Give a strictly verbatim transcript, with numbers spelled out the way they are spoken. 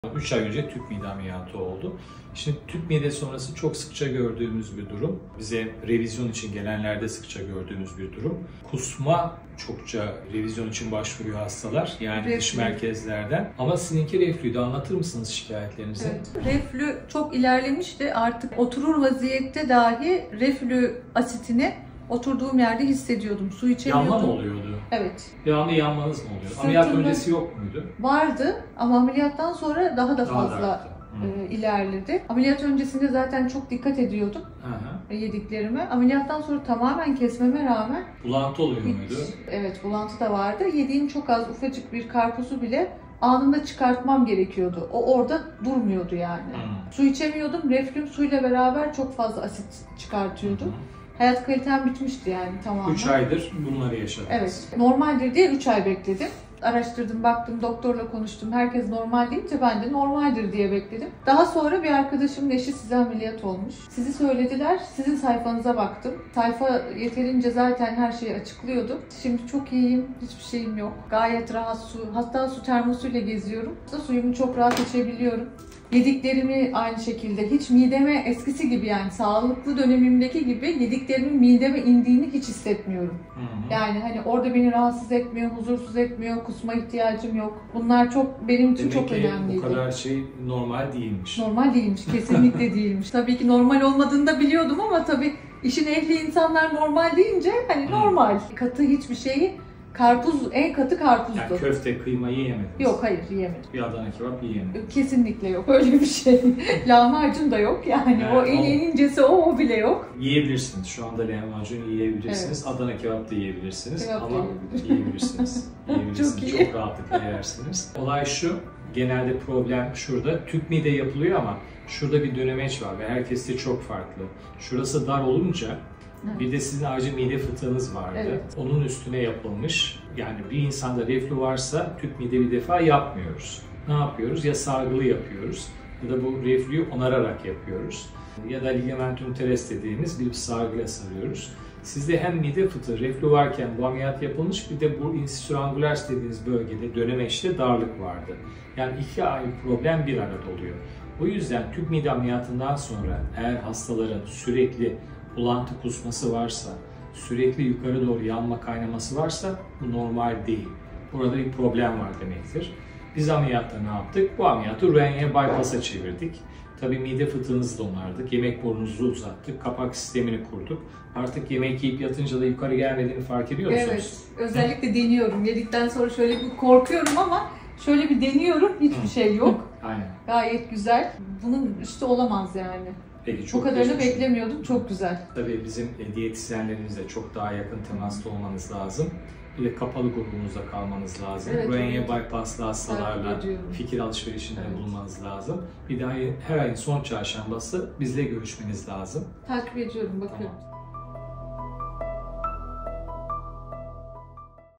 üç ay önce tüp mide ameliyatı oldu. Şimdi tüp mide sonrası çok sıkça gördüğümüz bir durum. Bize revizyon için gelenlerde sıkça gördüğümüz bir durum. Kusma çokça revizyon için başvuruyor hastalar. Yani reflü. Dış merkezlerden. Ama sizinki reflüydü. Anlatır mısınız şikayetlerinizi? Evet. Reflü çok ilerlemişti. Artık oturur vaziyette dahi reflü asitini oturduğum yerde hissediyordum. Su içemiyordum. Yanma mı oluyordu? Evet. Devamlı yanmanız mı oluyor? Sırtımda Ameliyat öncesi yok muydu? Vardı ama ameliyattan sonra daha da Daha fazla da e, ilerledi. Ameliyat öncesinde zaten çok dikkat ediyordum Hı hı. yediklerime. Ameliyattan sonra tamamen kesmeme rağmen bulantı oluyor hiç, muydu? evet, bulantı da vardı. Yediğim çok az ufacık bir karpuzu bile anında çıkartmam gerekiyordu. O orada durmuyordu yani. Hmm. Su içemiyordum. Reflüm suyla beraber çok fazla asit çıkartıyordu. Hmm. Hayat kalitem bitmişti yani tamamen. üç aydır bunları yaşadınız. Evet. Normaldir diye üç ay bekledim. Araştırdım, baktım, doktorla konuştum. Herkes normal deyince ben de normaldir diye bekledim. Daha sonra bir arkadaşımın eşi size ameliyat olmuş. Sizi söylediler, sizin sayfanıza baktım. Sayfa yeterince zaten her şeyi açıklıyordu. Şimdi çok iyiyim, hiçbir şeyim yok. Gayet rahat su, hatta su termosuyla geziyorum. Suyumu çok rahat içebiliyorum. Yediklerimi aynı şekilde hiç mideme eskisi gibi, yani sağlıklı dönemimdeki gibi yediklerimin mideme indiğini hiç hissetmiyorum. Hı hı. Yani hani orada beni rahatsız etmiyor, huzursuz etmiyor, kusma ihtiyacım yok. Bunlar çok benim için Demek çok ki önemliydi. bu kadar şey normal değilmiş. Normal değilmiş, kesinlikle değilmiş. Tabii ki normal olmadığını da biliyordum ama tabii işin ehli insanlar normal deyince hani normal. Katı hiçbir şeyi, karpuz, en katı karpuzdu. Yani köfte, kıyma yiyemediniz. Yok, hayır, yiyemedim. Bir Adana kebap yiyemediniz. Kesinlikle yok öyle bir şey. Lahmacun da yok yani, Evet, o en ama- en incesi o, o bile yok. Yiyebilirsiniz. Şu anda lahmacun yiyebilirsiniz. Evet. Adana kebap da yiyebilirsiniz. Kebap da ama yiyebilirim. yiyebilirsiniz. Yiyebilirsiniz. Çok iyi. Çok rahatlıkla yersiniz. Olay şu, genelde problem şurada. Tüp mide yapılıyor ama şurada bir dönemeç var ve herkeste çok farklı. Şurası dar olunca bir de sizin acil mide fıtığınız vardı. Evet. Onun üstüne yapılmış. Yani bir insanda reflü varsa tüp mide bir defa yapmıyoruz. Ne yapıyoruz? Ya sargılı yapıyoruz ya da bu reflüyü onararak yapıyoruz. Ya da ligamentüm teres dediğimiz bir sargıyla sarıyoruz. Sizde hem mide fıtığı, reflü varken bu ameliyat yapılmış, bir de bu insisür angularis dediğiniz bölgede dönemeçte darlık vardı. Yani iki ayrı problem bir arada oluyor. O yüzden tüp mide ameliyatından sonra eğer hastaların sürekli bulantı kusması varsa, sürekli yukarı doğru yanma kaynaması varsa bu normal değil. Burada bir problem var demektir. Biz ameliyatta ne yaptık? Bu ameliyatı Roentgen bypass'a çevirdik. Tabii mide fıtığınızı da onardık, yemek borunuzu uzattık, kapak sistemini kurduk. Artık yemek yiyip yatınca da yukarı gelmediğini fark ediyor musunuz? Evet, özellikle deniyorum. Yedikten sonra şöyle bir korkuyorum ama şöyle bir deniyorum, hiçbir şey yok. Aynen. Gayet güzel. Bunun üstü olamaz yani. Peki, çok Bu kadarını geçmiş. beklemiyordum, çok güzel. Tabii bizim diyetisyenlerimizle çok daha yakın temasta olmanız lazım. Bir de kapalı grubunuzda kalmanız lazım. Evet, Roentgen evet. bypass'lı hastalarla Takip ediyorum. fikir alışverişinde Evet. bulunmanız lazım. Bir daha her ayın son çarşambası bizle görüşmeniz lazım. Takip ediyorum, bakıyorum. Tamam.